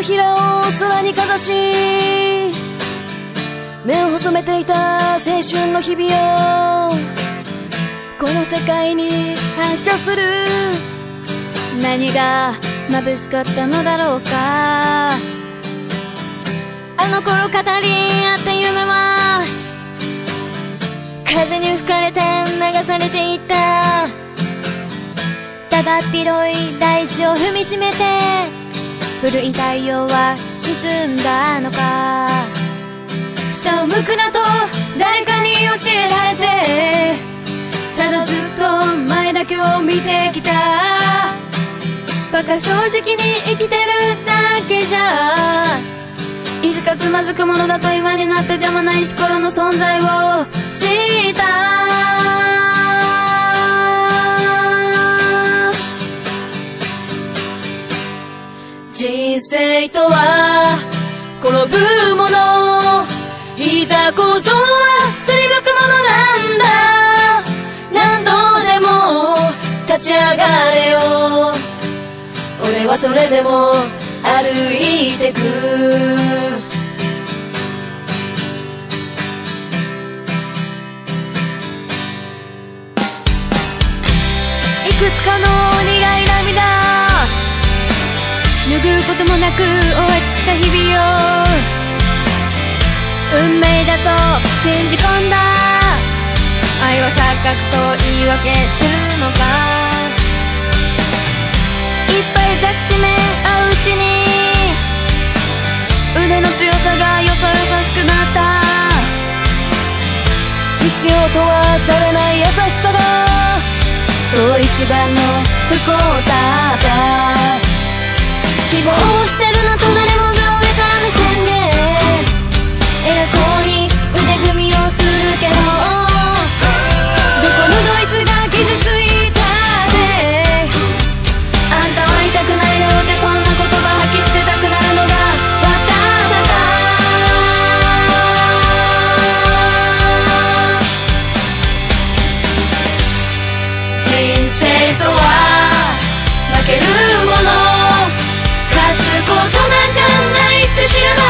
のひらを空にかざし、目を細めていた青春の日々をこの世界に反射する。何が眩しかったのだろうか。あの頃語り合った夢は風に吹かれて流されていった。ただ広い大地を踏みしめて古い太陽は沈んだのか。下を向くなと誰かに教えられて、ただずっと前だけを見てきた。バカ正直に生きてるだけじゃ、いつかつまずくものだと今になって邪魔な石ころの存在を知った。人生とは転ぶもの、いざこぞはすりむくものなんだ。何度でも立ち上がれよ、俺はそれでも歩いてく。いくつかの苦い涙、拭うこともなく終えつした日々を運命だと信じ込んだ。愛は錯覚と言い訳するのか。いっぱい抱きしめ合ううちに腕の強さがよそよそしくなった。必要とはされない優しさがそう一番の不幸だった。希望を捨てるなと誰もが上から目線で偉そうに腕組みをするけど、どこのドイツが傷ついたってあんたは痛くないだろうって、そんな言葉吐き捨てたくなるのが私だ。人生とは負けるもの、勝つことなんかないって知らない。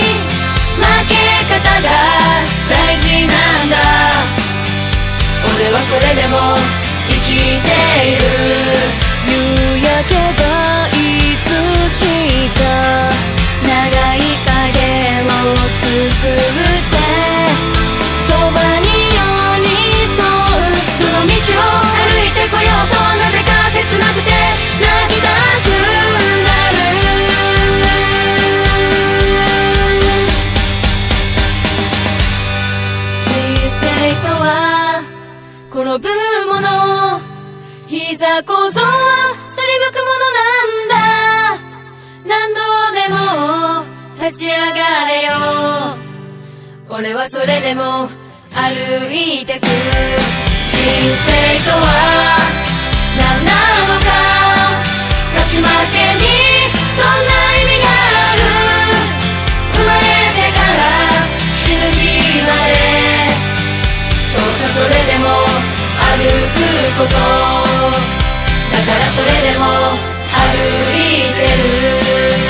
負け方が大事なんだ。俺はそれでも生きている。夕焼けがいつした長い影を作ってそばに寄り添う。どの道を歩いてこようとなぜか切なくて泣きたくなる。人生とは転ぶもの、いざこぞはすりむくものなんだ。何度でも立ち上がれよ、俺はそれでも歩いてく。人生とは何なのか、勝ち負けにどんな意味がある。生まれてから死ぬ日まで、そうさそれでも歩くことだから、それでも歩いてる。